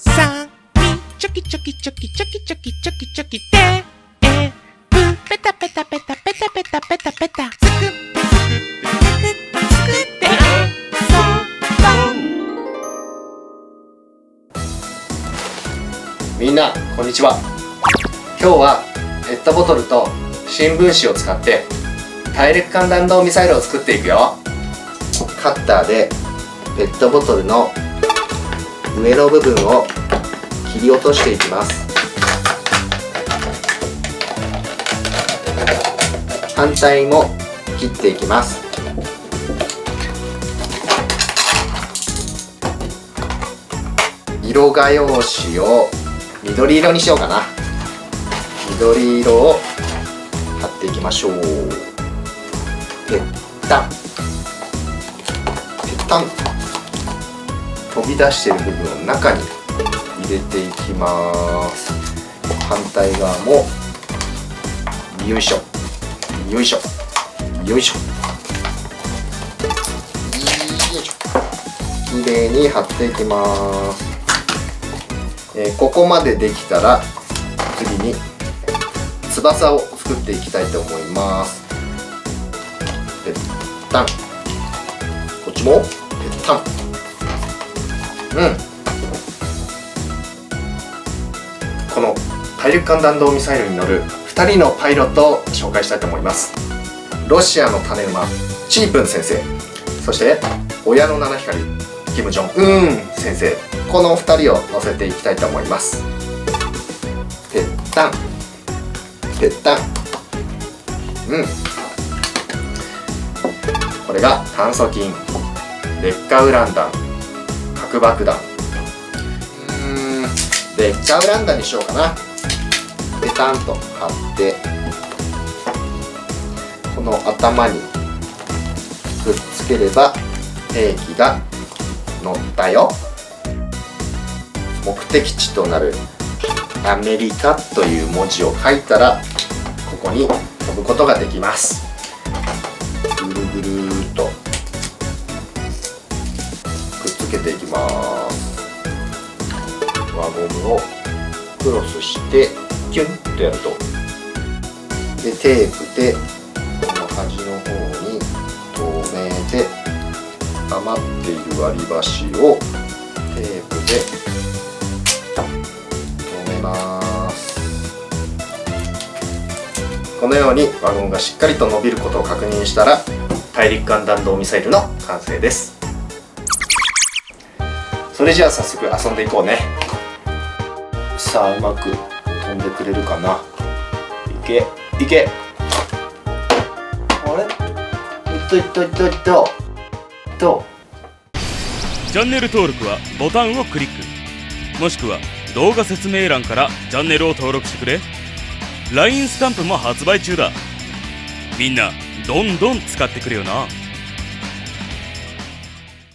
さみチョキチョキチョキチョキチョキチョキチョキテープペタペタペタペタペタペタペタつくってみんなこんにちは。今日はペットボトルと新聞紙を使って大陸間弾道ミサイルを作っていくよ。カッターでペットボトルの上の部分を切り落としていきます。反対も切っていきます。色画用紙を緑色にしようかな。緑色を貼っていきましょう。ぺったんぺったん。飛び出している部分を中に入れていきます。反対側もよいしょよいしょよいしょきれいに貼っていきます。ここまでできたら次に翼を作っていきたいと思います。ぺったん。こっちもぺったん。この大陸間弾道ミサイルに乗る2人のパイロットを紹介したいと思います。ロシアの種馬チープン先生、そして親の七光キム・ジョンウン先生、この2人を乗せていきたいと思います。ぺったんぺったん。これが炭素菌、劣化ウラン弾、核爆弾。劣化ウラン弾にしようかな。ペタンと貼ってこの頭にくっつければ兵器が乗ったよ。目的地となるアメリカという文字を書いたらここに飛ぶことができます。ぐるぐるーっとくっつけていきます。輪ゴムをクロスしてキュンとやると、でテープでこの端の方に留めて、余っている割り箸をテープで留めます。このように輪ゴムがしっかりと伸びることを確認したら大陸間弾道ミサイルの完成です。それじゃあ早速遊んでいこうね。さあうまく飛んでくれるかな。いけいけ。あれ、いっといっといっといっとと。 チャンネル登録はボタンをクリック、もしくは動画説明欄からチャンネルを登録してくれ。 LINE スタンプも発売中だ。みんなどんどん使ってくれよな。